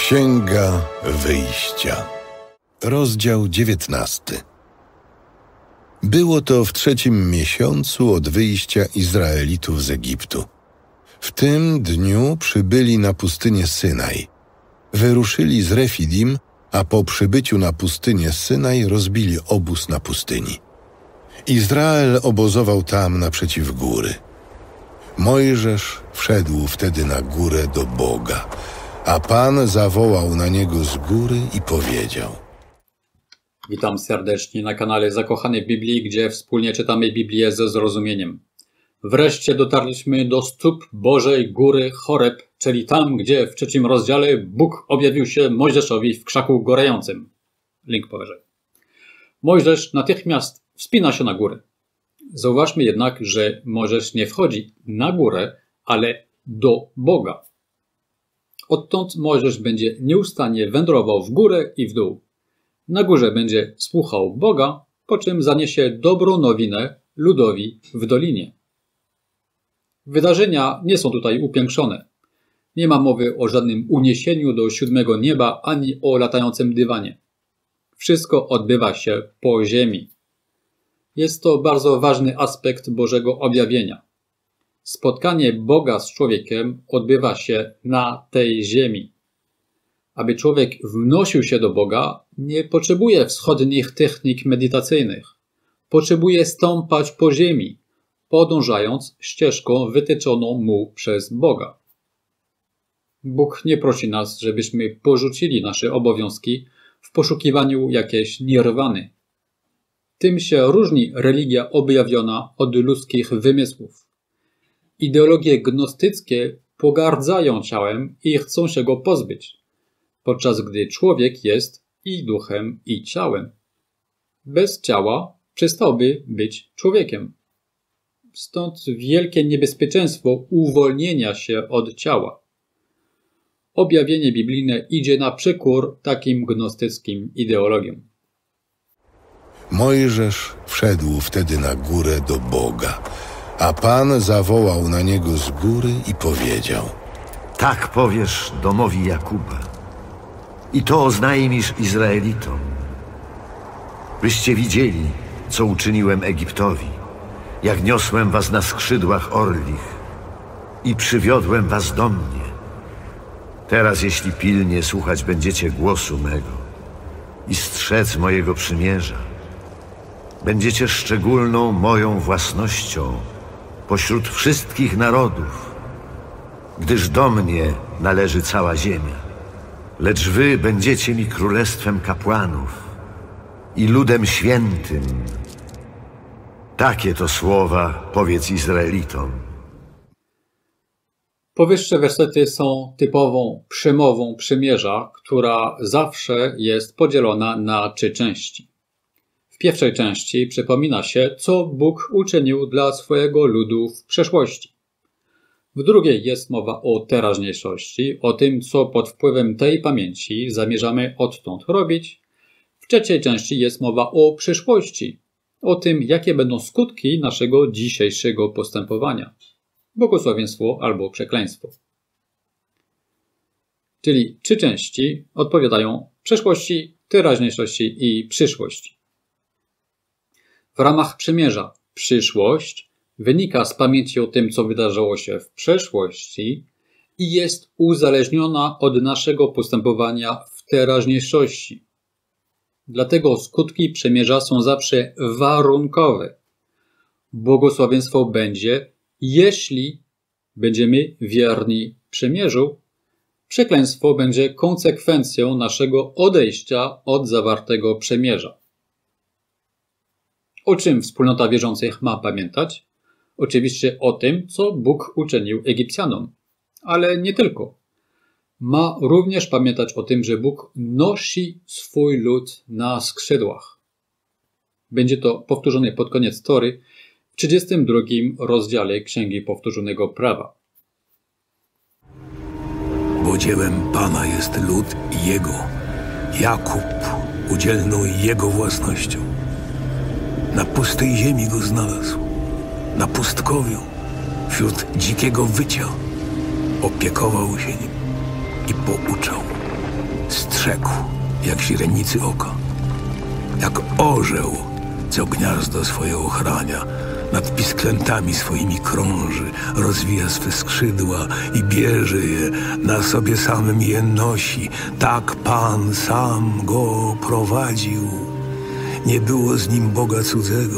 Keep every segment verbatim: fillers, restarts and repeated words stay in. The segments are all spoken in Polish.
Księga Wyjścia, rozdział dziewiętnasty. Było to w trzecim miesiącu od wyjścia Izraelitów z Egiptu. W tym dniu przybyli na pustynię Synaj. Wyruszyli z Refidim, a po przybyciu na pustynię Synaj rozbili obóz na pustyni. Izrael obozował tam naprzeciw góry. Mojżesz wszedł wtedy na górę do Boga, a Pan zawołał na niego z góry i powiedział: Witam serdecznie na kanale Zakochany w Biblii, gdzie wspólnie czytamy Biblię ze zrozumieniem. Wreszcie dotarliśmy do stóp Bożej Góry Choreb, czyli tam, gdzie w trzecim rozdziale Bóg objawił się Mojżeszowi w krzaku gorącym. Link powyżej. Mojżesz natychmiast wspina się na górę. Zauważmy jednak, że Mojżesz nie wchodzi na górę, ale do Boga. Odtąd Mojżesz będzie nieustannie wędrował w górę i w dół. Na górze będzie słuchał Boga, po czym zaniesie dobrą nowinę ludowi w dolinie. Wydarzenia nie są tutaj upiększone. Nie ma mowy o żadnym uniesieniu do siódmego nieba ani o latającym dywanie. Wszystko odbywa się po ziemi. Jest to bardzo ważny aspekt Bożego objawienia. Spotkanie Boga z człowiekiem odbywa się na tej ziemi. Aby człowiek wnosił się do Boga, nie potrzebuje wschodnich technik medytacyjnych. Potrzebuje stąpać po ziemi, podążając ścieżką wytyczoną mu przez Boga. Bóg nie prosi nas, żebyśmy porzucili nasze obowiązki w poszukiwaniu jakiejś nirwany. Tym się różni religia objawiona od ludzkich wymysłów. Ideologie gnostyckie pogardzają ciałem i chcą się go pozbyć, podczas gdy człowiek jest i duchem, i ciałem. Bez ciała przestałby być człowiekiem. Stąd wielkie niebezpieczeństwo uwolnienia się od ciała. Objawienie biblijne idzie na przekór takim gnostyckim ideologiom. Mojżesz wszedł wtedy na górę do Boga, a Pan zawołał na niego z góry i powiedział: Tak powiesz domowi Jakuba i to oznajmisz Izraelitom. Byście widzieli, co uczyniłem Egiptowi, jak niosłem was na skrzydłach orlich i przywiodłem was do mnie. Teraz, jeśli pilnie słuchać będziecie głosu mego i strzec mojego przymierza, będziecie szczególną moją własnością pośród wszystkich narodów, gdyż do mnie należy cała ziemia. Lecz wy będziecie mi królestwem kapłanów i ludem świętym. Takie to słowa powiedz Izraelitom. Powyższe wersety są typową przemową przymierza, która zawsze jest podzielona na trzy części. W pierwszej części przypomina się, co Bóg uczynił dla swojego ludu w przeszłości. W drugiej jest mowa o teraźniejszości, o tym, co pod wpływem tej pamięci zamierzamy odtąd robić. W trzeciej części jest mowa o przyszłości, o tym, jakie będą skutki naszego dzisiejszego postępowania. Błogosławieństwo albo przekleństwo. Czyli trzy części odpowiadają przeszłości, teraźniejszości i przyszłości. W ramach przymierza przyszłość wynika z pamięci o tym, co wydarzyło się w przeszłości i jest uzależniona od naszego postępowania w teraźniejszości. Dlatego skutki przymierza są zawsze warunkowe. Błogosławieństwo będzie, jeśli będziemy wierni przymierzu. Przekleństwo będzie konsekwencją naszego odejścia od zawartego przymierza. O czym wspólnota wierzących ma pamiętać? Oczywiście o tym, co Bóg uczynił Egipcjanom, ale nie tylko. Ma również pamiętać o tym, że Bóg nosi swój lud na skrzydłach. Będzie to powtórzone pod koniec Tory w trzydziestym drugim rozdziale Księgi Powtórzonego Prawa. Bo dziełem Pana jest lud i Jego, Jakub udzielną Jego własnością. Na pustej ziemi go znalazł, na pustkowiu, wśród dzikiego wycia. Opiekował się nim i pouczał. Strzegł, jak źrenicy oka. Jak orzeł, co gniazdo swoje ochrania, nad pisklętami swoimi krąży, rozwija swe skrzydła i bierze je, na sobie samym je nosi. Tak Pan sam go prowadził. Nie było z nim Boga cudzego.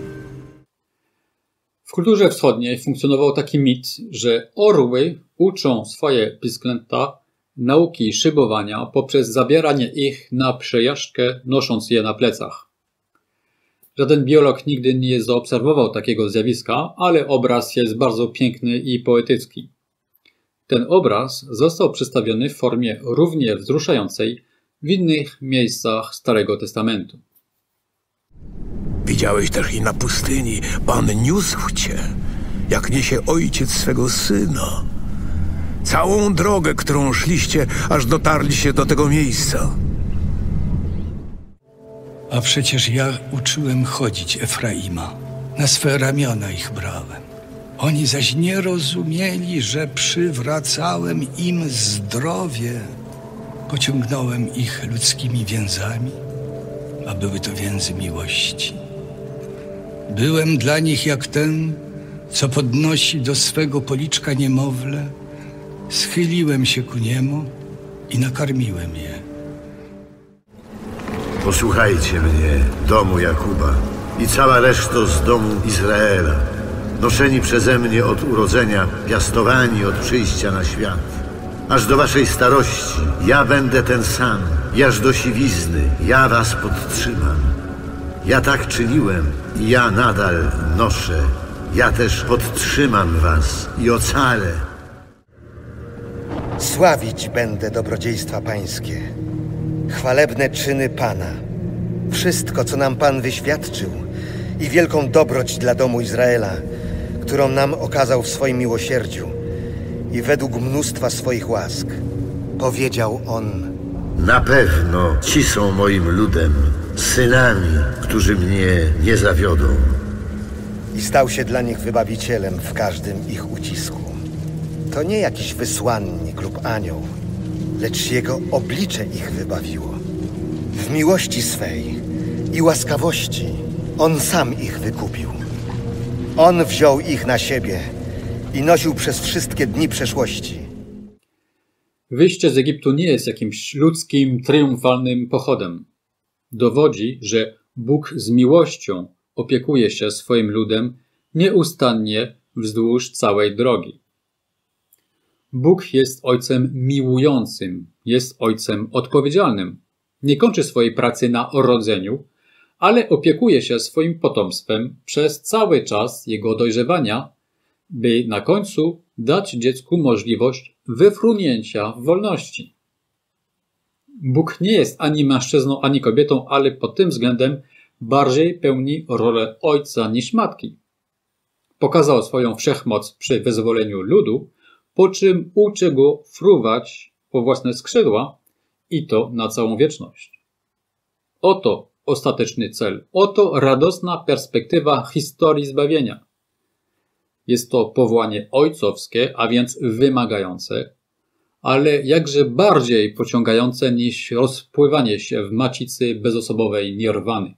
W kulturze wschodniej funkcjonował taki mit, że orły uczą swoje pisklęta nauki szybowania poprzez zabieranie ich na przejażdżkę, nosząc je na plecach. Żaden biolog nigdy nie zaobserwował takiego zjawiska, ale obraz jest bardzo piękny i poetycki. Ten obraz został przedstawiony w formie równie wzruszającej w innych miejscach Starego Testamentu. Widziałeś też i na pustyni, Pan niósł cię, jak niesie ojciec swego syna. Całą drogę, którą szliście, aż dotarliście do tego miejsca. A przecież ja uczyłem chodzić Efraima, na swe ramiona ich brałem. Oni zaś nie rozumieli, że przywracałem im zdrowie. Pociągnąłem ich ludzkimi więzami, a były to więzy miłości. Byłem dla nich jak ten, co podnosi do swego policzka niemowlę. Schyliłem się ku niemu i nakarmiłem je. Posłuchajcie mnie, domu Jakuba i cała reszta z domu Izraela, noszeni przeze mnie od urodzenia, piastowani od przyjścia na świat. Aż do waszej starości ja będę ten sam, i aż do siwizny ja was podtrzymam. Ja tak czyniłem i ja nadal noszę. Ja też podtrzymam was i ocalę. Sławić będę dobrodziejstwa Pańskie, chwalebne czyny Pana, wszystko, co nam Pan wyświadczył i wielką dobroć dla domu Izraela, którą nam okazał w swoim miłosierdziu i według mnóstwa swoich łask. Powiedział On: Na pewno ci są moim ludem, synami, którzy mnie nie zawiodą. I stał się dla nich wybawicielem w każdym ich ucisku. To nie jakiś wysłannik lub anioł, lecz Jego oblicze ich wybawiło. W miłości swej i łaskawości On sam ich wykupił. On wziął ich na siebie i nosił przez wszystkie dni przeszłości. Wyjście z Egiptu nie jest jakimś ludzkim, triumfalnym pochodem. Dowodzi, że Bóg z miłością opiekuje się swoim ludem nieustannie wzdłuż całej drogi. Bóg jest Ojcem miłującym, jest Ojcem odpowiedzialnym. Nie kończy swojej pracy na urodzeniu, ale opiekuje się swoim potomstwem przez cały czas jego dojrzewania, by na końcu dać dziecku możliwość wyfrunięcia w wolności. Bóg nie jest ani mężczyzną, ani kobietą, ale pod tym względem bardziej pełni rolę ojca niż matki. Pokazał swoją wszechmoc przy wyzwoleniu ludu, po czym uczy go fruwać po własne skrzydła i to na całą wieczność. Oto ostateczny cel, oto radosna perspektywa historii zbawienia. Jest to powołanie ojcowskie, a więc wymagające, ale jakże bardziej pociągające niż rozpływanie się w macicy bezosobowej nirwany.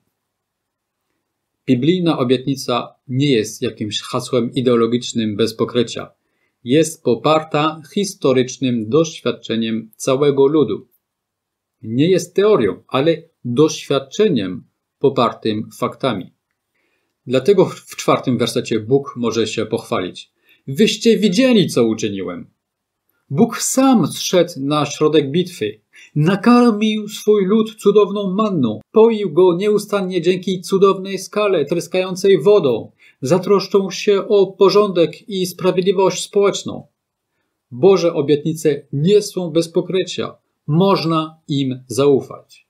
Biblijna obietnica nie jest jakimś hasłem ideologicznym bez pokrycia. Jest poparta historycznym doświadczeniem całego ludu. Nie jest teorią, ale doświadczeniem popartym faktami. Dlatego w czwartym wersecie Bóg może się pochwalić. Wyście widzieli, co uczyniłem. Bóg sam zszedł na środek bitwy. Nakarmił swój lud cudowną manną. Poił go nieustannie dzięki cudownej skale tryskającej wodą. Zatroszczą się o porządek i sprawiedliwość społeczną. Boże obietnice nie są bez pokrycia. Można im zaufać.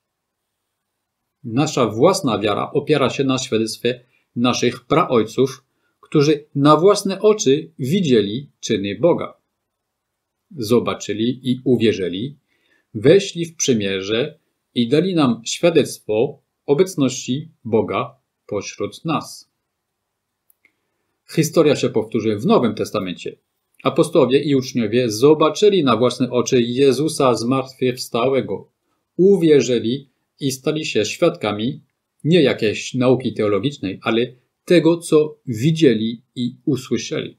Nasza własna wiara opiera się na świadectwie naszych praojców, którzy na własne oczy widzieli czyny Boga. Zobaczyli i uwierzyli, weszli w przymierze i dali nam świadectwo obecności Boga pośród nas. Historia się powtórzy w Nowym Testamencie. Apostołowie i uczniowie zobaczyli na własne oczy Jezusa zmartwychwstałego, uwierzyli i stali się świadkami nie jakiejś nauki teologicznej, ale tego, co widzieli i usłyszeli.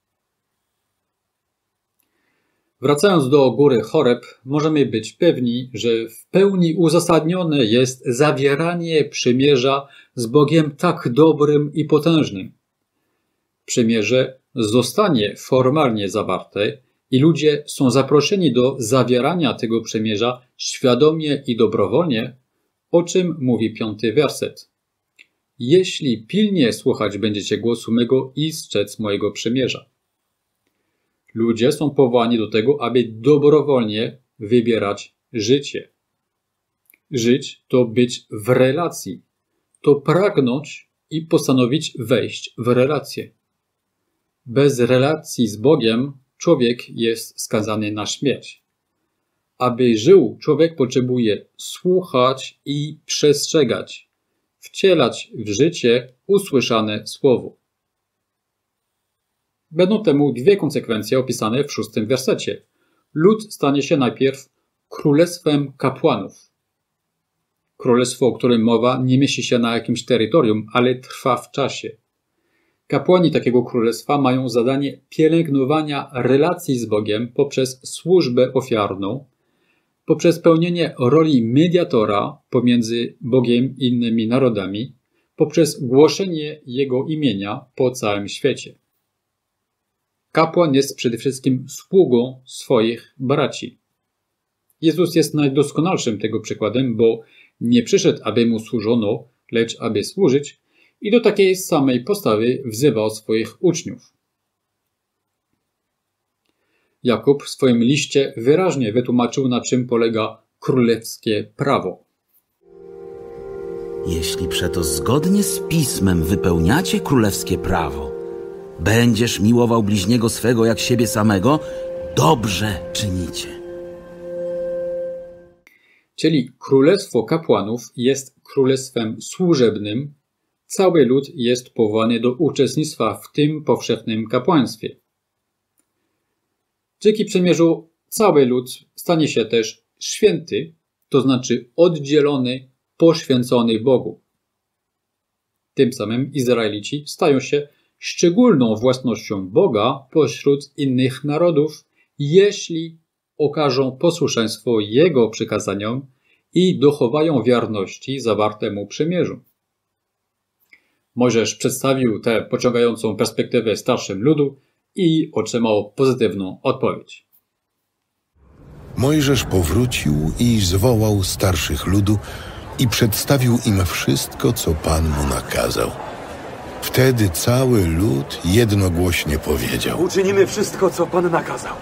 Wracając do góry Choreb, możemy być pewni, że w pełni uzasadnione jest zawieranie przymierza z Bogiem tak dobrym i potężnym. Przymierze zostanie formalnie zawarte i ludzie są zaproszeni do zawierania tego przymierza świadomie i dobrowolnie, o czym mówi piąty werset. Jeśli pilnie słuchać będziecie głosu mego i strzec mojego przymierza. Ludzie są powołani do tego, aby dobrowolnie wybierać życie. Żyć to być w relacji, to pragnąć i postanowić wejść w relację. Bez relacji z Bogiem człowiek jest skazany na śmierć. Aby żył, człowiek potrzebuje słuchać i przestrzegać, wcielać w życie usłyszane słowo. Będą temu dwie konsekwencje opisane w szóstym wersecie. Lud stanie się najpierw królestwem kapłanów. Królestwo, o którym mowa, nie mieści się na jakimś terytorium, ale trwa w czasie. Kapłani takiego królestwa mają zadanie pielęgnowania relacji z Bogiem poprzez służbę ofiarną, poprzez pełnienie roli mediatora pomiędzy Bogiem i innymi narodami, poprzez głoszenie Jego imienia po całym świecie. Kapłan jest przede wszystkim sługą swoich braci. Jezus jest najdoskonalszym tego przykładem, bo nie przyszedł, aby mu służono, lecz aby służyć i do takiej samej postawy wzywał swoich uczniów. Jakub w swoim liście wyraźnie wytłumaczył, na czym polega królewskie prawo. Jeśli przeto zgodnie z Pismem wypełniacie królewskie prawo, będziesz miłował bliźniego swego jak siebie samego, dobrze czynicie. Czyli królestwo kapłanów jest królestwem służebnym, cały lud jest powołany do uczestnictwa w tym powszechnym kapłaństwie. Dzięki przymierzu cały lud stanie się też święty, to znaczy oddzielony, poświęcony Bogu. Tym samym Izraelici stają się szczególną własnością Boga pośród innych narodów, jeśli okażą posłuszeństwo Jego przykazaniom i dochowają wierności zawartemu przymierzu. Mojżesz przedstawił tę pociągającą perspektywę starszym ludu i otrzymał pozytywną odpowiedź. Mojżesz powrócił i zwołał starszych ludu i przedstawił im wszystko, co Pan mu nakazał. Wtedy cały lud jednogłośnie powiedział: Uczynimy wszystko, co Pan nakazał.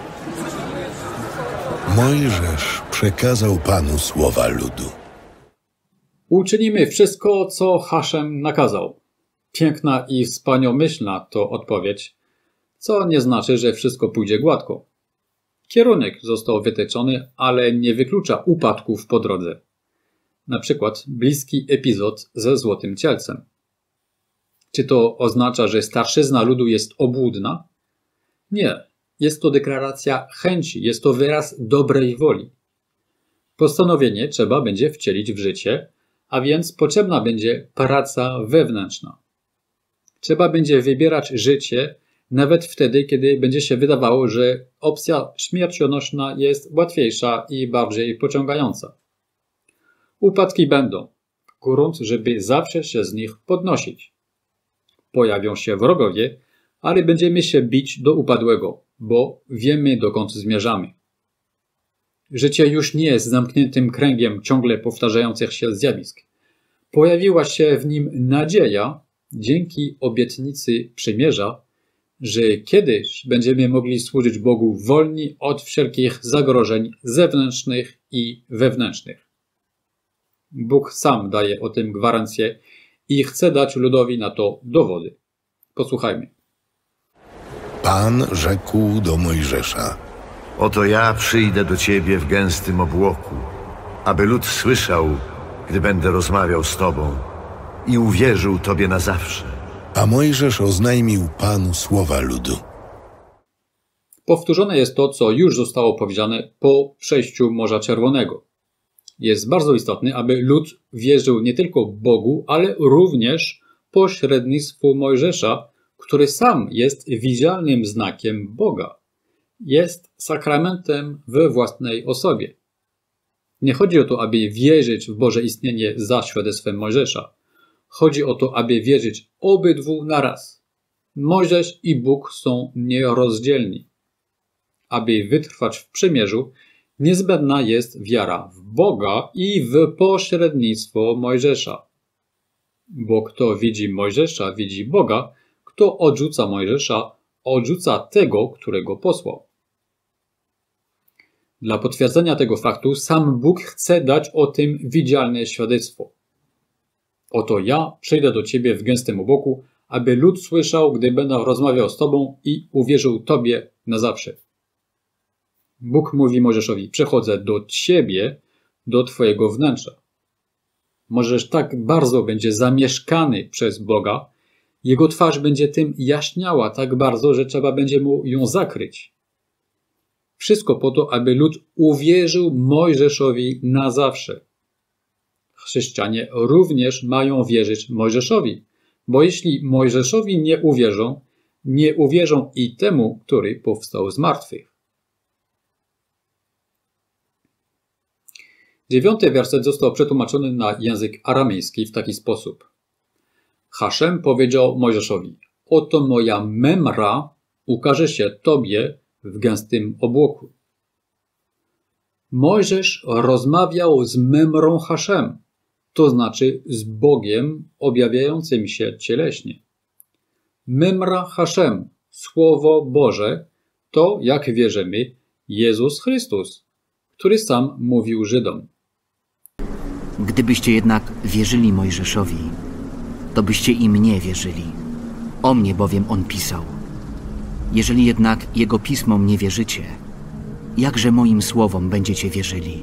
Mojżesz przekazał Panu słowa ludu. Uczynimy wszystko, co Haszem nakazał. Piękna i wspaniałomyślna to odpowiedź, co nie znaczy, że wszystko pójdzie gładko. Kierunek został wytyczony, ale nie wyklucza upadków po drodze. Na przykład bliski epizod ze Złotym Cielcem. Czy to oznacza, że starszyzna ludu jest obłudna? Nie. Jest to deklaracja chęci, jest to wyraz dobrej woli. Postanowienie trzeba będzie wcielić w życie, a więc potrzebna będzie praca wewnętrzna. Trzeba będzie wybierać życie, nawet wtedy, kiedy będzie się wydawało, że opcja śmiercionośna jest łatwiejsza i bardziej pociągająca. Upadki będą. Grunt, żeby zawsze się z nich podnosić. Pojawią się wrogowie, ale będziemy się bić do upadłego, bo wiemy, dokąd zmierzamy. Życie już nie jest zamkniętym kręgiem ciągle powtarzających się zjawisk. Pojawiła się w nim nadzieja, dzięki obietnicy przymierza, że kiedyś będziemy mogli służyć Bogu wolni od wszelkich zagrożeń zewnętrznych i wewnętrznych. Bóg sam daje o tym gwarancję i chce dać ludowi na to dowody. Posłuchajmy. Pan rzekł do Mojżesza: Oto ja przyjdę do ciebie w gęstym obłoku, aby lud słyszał, gdy będę rozmawiał z tobą i uwierzył tobie na zawsze. A Mojżesz oznajmił Panu słowa ludu. Powtórzone jest to, co już zostało powiedziane po przejściu Morza Czerwonego. Jest bardzo istotne, aby lud wierzył nie tylko Bogu, ale również pośrednictwu Mojżesza, który sam jest widzialnym znakiem Boga. Jest sakramentem we własnej osobie. Nie chodzi o to, aby wierzyć w Boże istnienie za świadectwem Mojżesza. Chodzi o to, aby wierzyć obydwu naraz. Mojżesz i Bóg są nierozdzielni. Aby wytrwać w przymierzu, niezbędna jest wiara w Boga i w pośrednictwo Mojżesza. Bo kto widzi Mojżesza, widzi Boga, kto odrzuca Mojżesza, odrzuca tego, którego posłał. Dla potwierdzenia tego faktu sam Bóg chce dać o tym widzialne świadectwo. Oto ja przyjdę do ciebie w gęstym obłoku, aby lud słyszał, gdy będę rozmawiał z tobą i uwierzył tobie na zawsze. Bóg mówi Mojżeszowi: przechodzę do ciebie, do twojego wnętrza. Mojżesz tak bardzo będzie zamieszkany przez Boga, jego twarz będzie tym jaśniała tak bardzo, że trzeba będzie mu ją zakryć. Wszystko po to, aby lud uwierzył Mojżeszowi na zawsze. Chrześcijanie również mają wierzyć Mojżeszowi, bo jeśli Mojżeszowi nie uwierzą, nie uwierzą i temu, który powstał z martwych. Dziewiąty werset został przetłumaczony na język aramejski w taki sposób. Haszem powiedział Mojżeszowi: oto moja memra ukaże się tobie w gęstym obłoku. Mojżesz rozmawiał z memrą Haszem, to znaczy z Bogiem objawiającym się cieleśnie. Memra Haszem, Słowo Boże, to, jak wierzymy, Jezus Chrystus, który sam mówił Żydom. Gdybyście jednak wierzyli Mojżeszowi, to byście i mnie wierzyli. O mnie bowiem on pisał. Jeżeli jednak jego pismom nie wierzycie, jakże moim słowom będziecie wierzyli?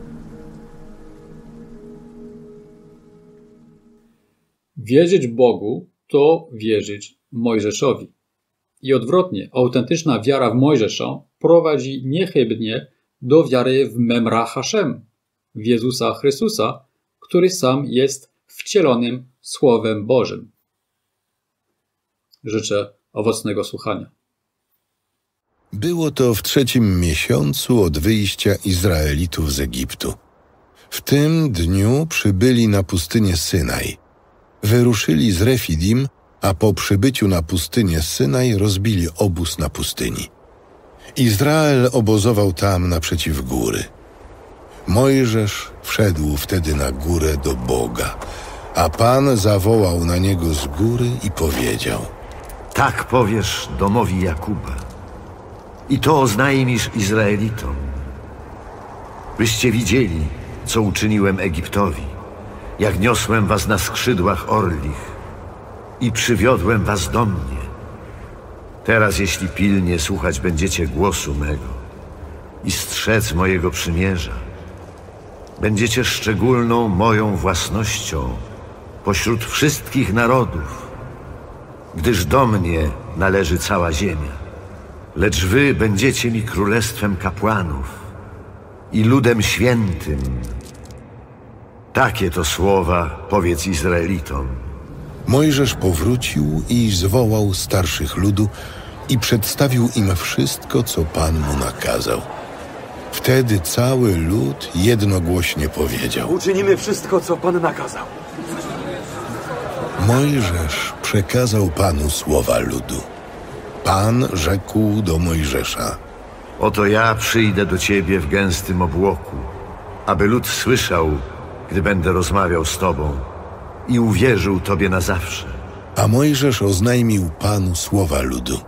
Wierzyć Bogu to wierzyć Mojżeszowi. I odwrotnie, autentyczna wiara w Mojżesza prowadzi niechybnie do wiary w Memra Haszem, w Jezusa Chrystusa, który sam jest wcielonym Słowem Bożym. Życzę owocnego słuchania. Było to w trzecim miesiącu od wyjścia Izraelitów z Egiptu. W tym dniu przybyli na pustynię Synaj. Wyruszyli z Refidim, a po przybyciu na pustynię Synaj rozbili obóz na pustyni. Izrael obozował tam naprzeciw góry. Mojżesz wszedł wtedy na górę do Boga, a Pan zawołał na niego z góry i powiedział: tak powiesz domowi Jakuba i to oznajmisz Izraelitom. Byście widzieli, co uczyniłem Egiptowi, jak niosłem was na skrzydłach orlich i przywiodłem was do mnie. Teraz, jeśli pilnie słuchać będziecie głosu mego i strzec mojego przymierza, będziecie szczególną moją własnością pośród wszystkich narodów, gdyż do mnie należy cała ziemia. Lecz wy będziecie mi królestwem kapłanów i ludem świętym. Takie to słowa powiedz Izraelitom. Mojżesz powrócił i zwołał starszych ludu i przedstawił im wszystko, co Pan mu nakazał. Wtedy cały lud jednogłośnie powiedział: uczynimy wszystko, co Pan nakazał. Mojżesz przekazał Panu słowa ludu. Pan rzekł do Mojżesza: oto ja przyjdę do ciebie w gęstym obłoku, aby lud słyszał, gdy będę rozmawiał z tobą i uwierzył tobie na zawsze. A Mojżesz oznajmił Panu słowa ludu.